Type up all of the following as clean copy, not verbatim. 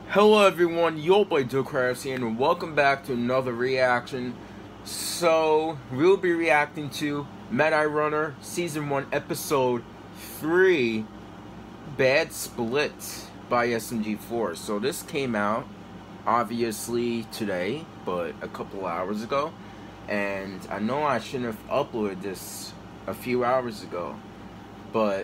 Hello everyone, your boy Ducrafts here, and welcome back to another reaction. So, we'll be reacting to Mad-Eye Runner Season 1 Episode 3, Bad Split by SMG4. So this came out, obviously, today, but a couple hours ago. And I know I shouldn't have uploaded this a few hours ago, but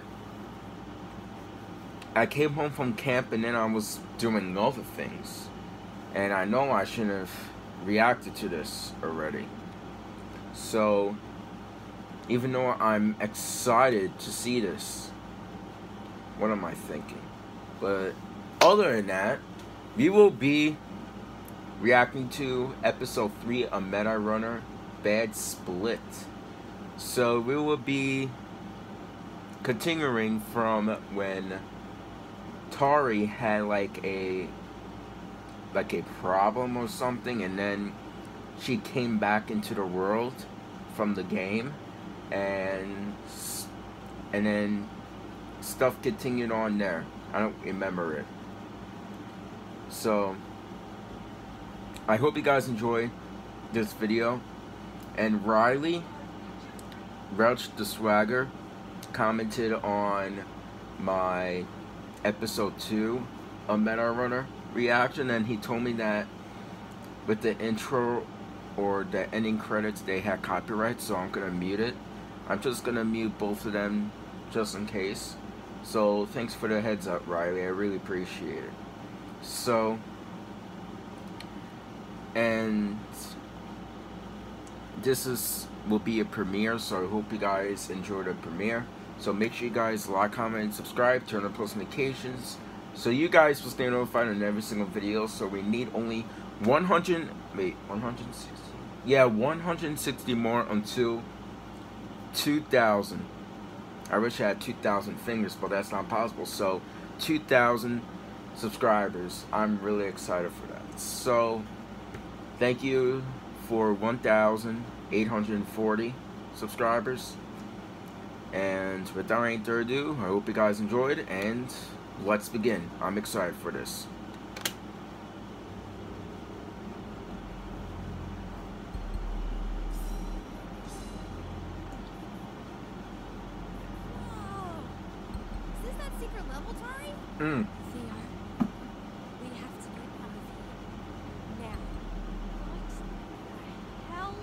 I came home from camp and then I was doing other things. And I know I shouldn't have reacted to this already. So, even though I'm excited to see this, what am I thinking? But other than that, we will be reacting to episode 3 of Mad-Eye Runner Bad Split. So we will be continuing from when Tari had like a problem or something, and then she came back into the world from the game, and then stuff continued on there. I don't remember it. So I hope you guys enjoy this video. And Riley Rouch the Swagger commented on my episode 2 of Mad-Eye Runner reaction, and he told me that with the intro or the ending credits they had copyright, so I'm gonna mute it. I'm just gonna mute both of them just in case. So thanks for the heads up, Riley. I really appreciate it. So, and this will be a premiere, so I hope you guys enjoy the premiere. So make sure you guys like, comment, and subscribe, turn on post notifications, so you guys will stay notified on every single video. So we need only 160 more until 2,000. I wish I had 2,000 fingers, but that's not possible. So 2,000 subscribers. I'm really excited for that. So thank you for 1,840 subscribers. And without any further ado, I hope you guys enjoyed, and let's begin. I'm excited for this. Whoa! Is this that secret level, Tari? Mm. Theo, we have to get out of here. Now. What the hell?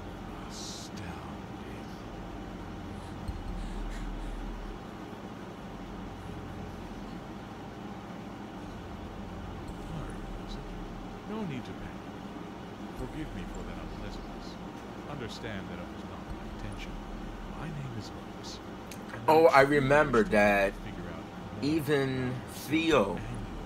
No need to panic. Forgive me for that unpleasantness. Understand that it was not my intention. My name is Otis. Oh, I remember that even Theo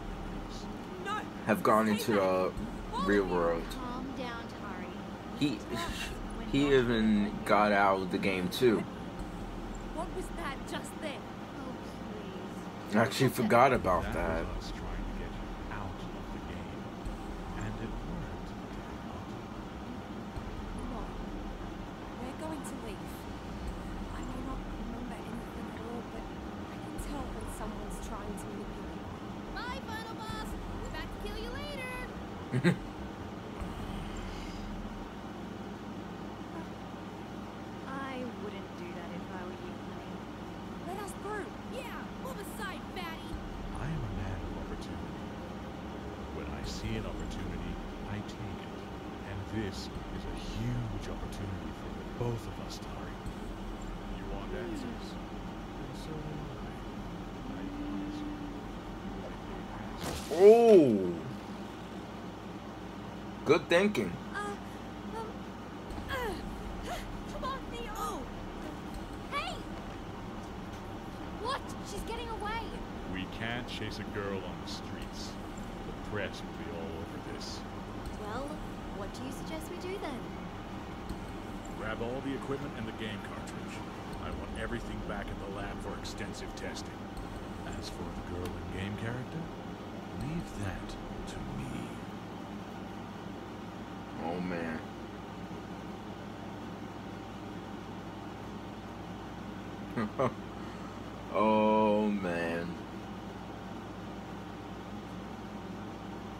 have gone into the real world. Calm down, Tari. He even got out of the game too. What was that just then? Oh, please. I actually forgot about that. That was us trying to get you out of the game. And it worked. Come on. We're going to leave. I may not remember anything at all, but I can tell when someone's trying to manipulate me. Bye, Final Boss! We're back to kill you later! I wouldn't do that if I were you, honey. Let us through! Yeah! Move aside, fatty! I am a man of opportunity. When I see an opportunity, I take it. And this is a huge opportunity for both of us, Tari. You want answers? And so do I. I promise you. Oh, good thinking. Come on, Theo! Hey! What? She's getting away! We can't chase a girl on the streets. The press will be all over this. Well, what do you suggest we do then? Grab all the equipment and the game cartridge. I want everything back at the lab for extensive testing. As for the girl and game character, leave that to me. Oh man. Oh man.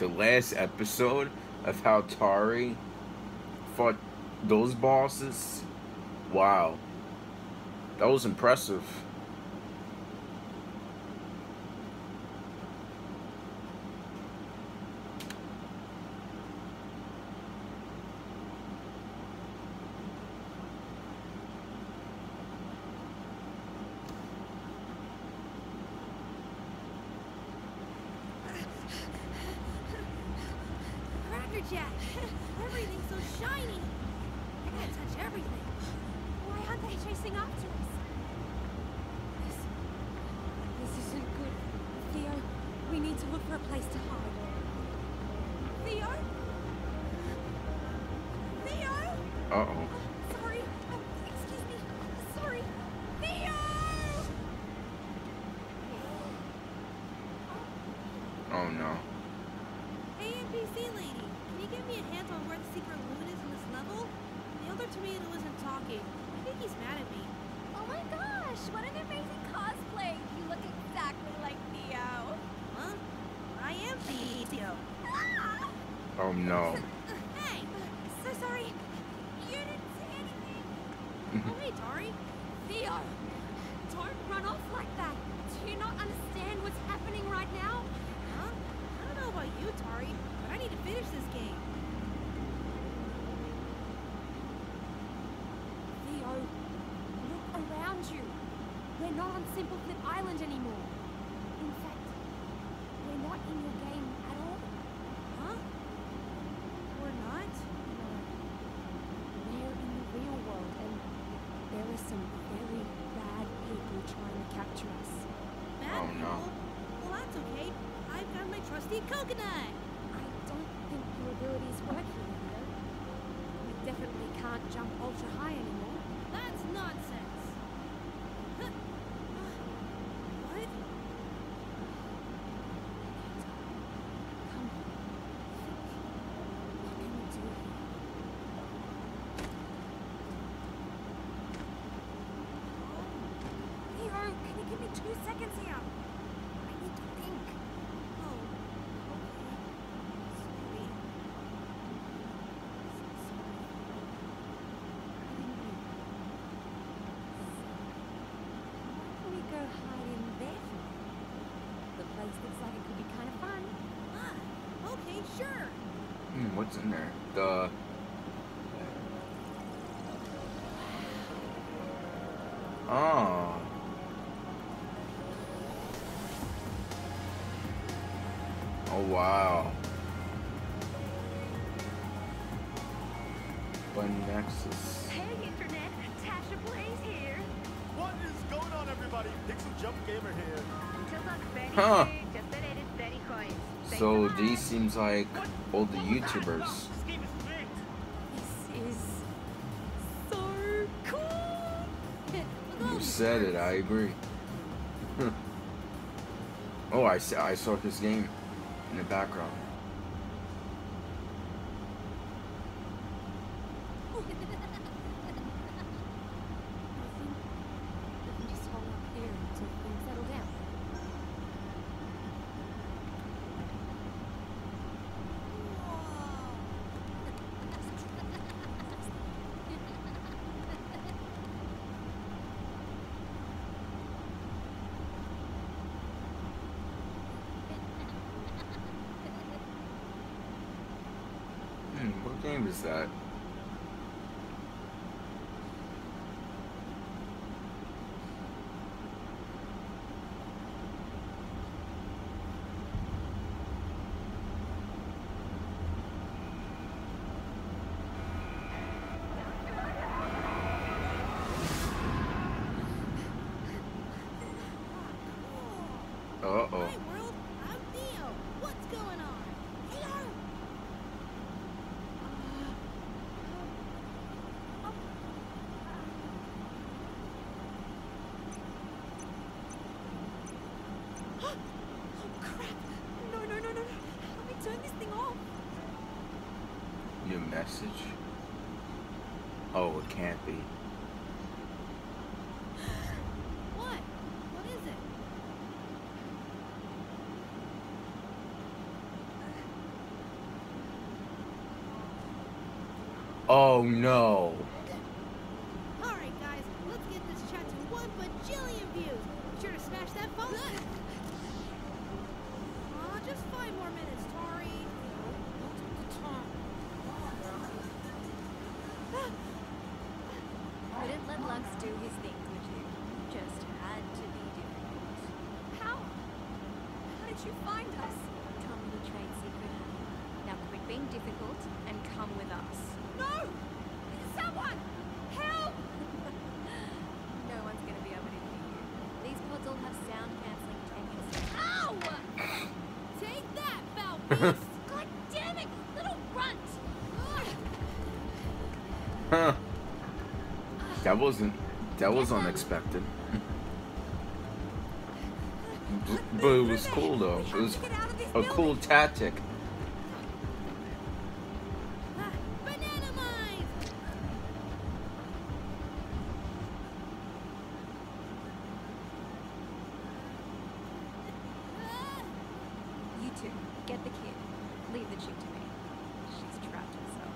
the last episode of how Tari fought those bosses, wow, that was impressive. Crackerjack! Everything's so shiny! I can't touch everything. Why aren't they chasing after us? This isn't good. Theo, we need to look for a place to hide. Theo? Theo? Uh-oh. Sorry. Excuse me. Sorry. Theo! Oh no. Hey, NPC lady, can you give me a hint on where the secret loot is in this level? The other tomato isn't talking. I think he's mad at me. Oh my gosh, what an amazing cosplay! You look exactly like Theo. Huh? I am Theo. Ah! Oh no. Hey! So sorry. You didn't say anything. Oh, hey, Tari. Theo, don't run off like that. Do you not understand what's happening right now? Huh? I don't know about you, Tari, but I need to finish this game. Theo, look around you. We're not on Simpleflip Island anymore. In fact, we're not in your game at all. Huh? We're not? No. We're in the real world, and there are some very bad people trying to capture us. Bad Oh, no. people? Well, that's okay. I've got my trusty coconut. I don't think your abilities work here, Theo. We definitely can't jump ultra high anymore. That's nonsense. Huh. What? Come on. What can we do here? Theo, can you give me 2 seconds here? I need to think. Oh, okay. Sorry. Why don't we go hide in there for now? The place looks like it could be kind of fun. Ah, okay, sure. What's in there? The... Oh. Oh, wow. Button Nexus. Hey Internet, Tasha Blaze here. What is going on, everybody? Pixel Jump Gamer here. Just look very Huh. good, just donated 30 coins. Thanks So a lot. these seems like all the YouTubers. This game is rigged. This is so cool. You said it, I agree. Oh, I saw his game in the background. We can just hold up here until things settle down. What game is that? Uh-oh. Hi, world. I'm Theo. What's going on? Theo! Oh crap! No, no, no, no, no! Let me turn this thing off. New message? Oh, it can't be. What? What is it? Oh no. Alright, guys, let's get this chat to 1 bajillion views. Be sure to smash that phone. Just 5 more minutes, Tari. Couldn't let Lux do his thing, could you? Just had to be difficult. How? How did you find us? Come with a trade secret, honey. Now quit being difficult and come with us. No! Someone! Help! No one's gonna be able to hear you. These pods all have sound cancelling techniques. Ow! Take that, foul beast! God damn it, little runt! Huh. That was unexpected. But it was cool though. It was a cool tactic. Banana mine! You two, get the kid. Leave the chick to me. She's trapped herself.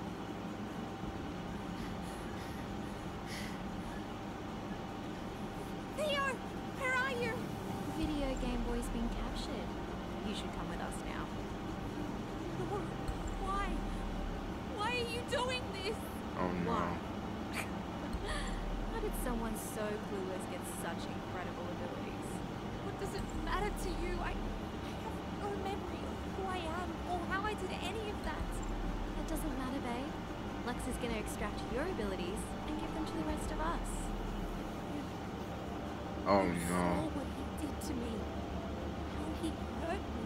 Theo! Where are you? Video Game Boy's been captured. You should come with us now. Lord, why? Why are you doing this? Oh no. Why? How did someone so clueless get such incredible abilities? What does it matter to you? I have no memory of who I am or how I did any of that. That doesn't matter, babe. Lux is gonna extract your abilities and give them to the rest of us. Oh You no. saw what he did to me. How he hurt me.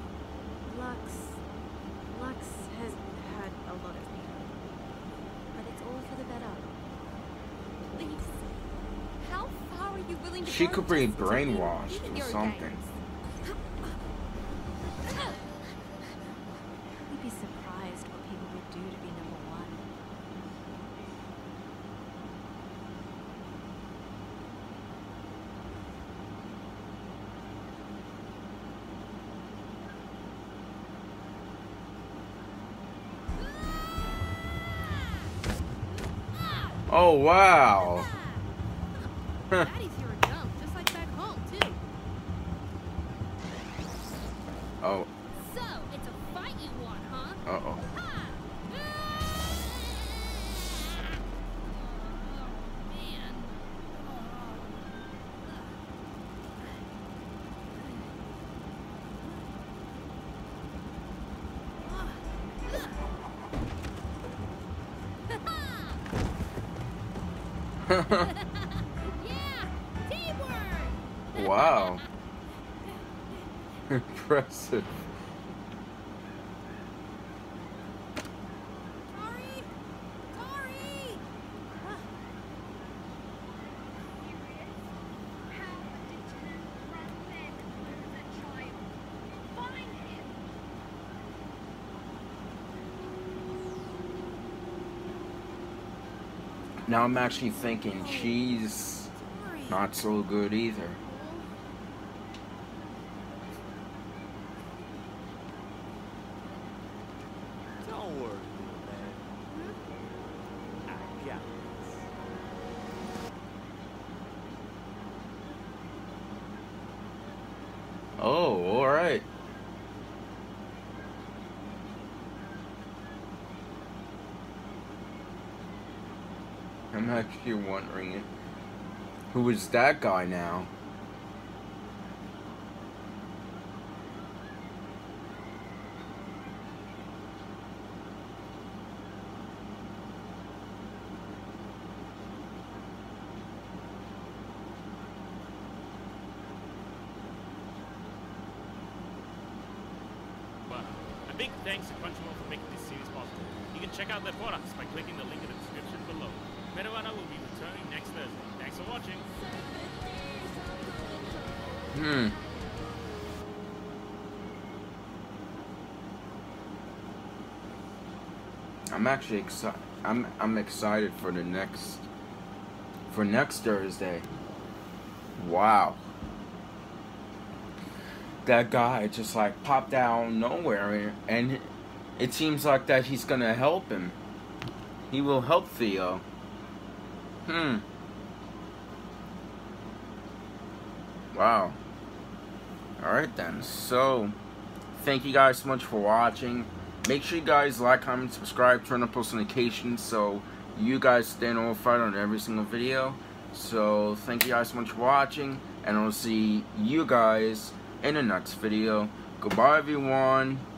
Lux has had a lot of me. But it's all for the better. Please. How far are you willing to She go could be just to brainwashed be or video something. games? You'd be surprised what people would do to be number one. Oh wow. Huh. Daddy's here a dump, just like back home, too. Oh. So, it's a fight you want, huh? Uh-oh. Ha! Oh, man. Yeah! Teamwork! Wow. Impressive. Tari! Tari! How determined grown men lose a child? Find him! Now I'm actually thinking she's Tari! not so good either. Don't worry, little man. I got this. Oh, alright. I'm actually wondering who is that guy now? But a big thanks to Crunchyroll for making this series possible. You can check out their products by clicking the link in the description below. Meruana will be returning next Thursday. Thanks for watching. I'm actually excited. I'm excited for the next Thursday. Wow. That guy just like popped out of nowhere, and it seems like that he's gonna help him. He will help Theo. Wow. Alright then. So, thank you guys so much for watching. Make sure you guys like, comment, subscribe, turn on post notifications so you guys stay notified on every single video. So, thank you guys so much for watching, and I'll see you guys in the next video. Goodbye, everyone.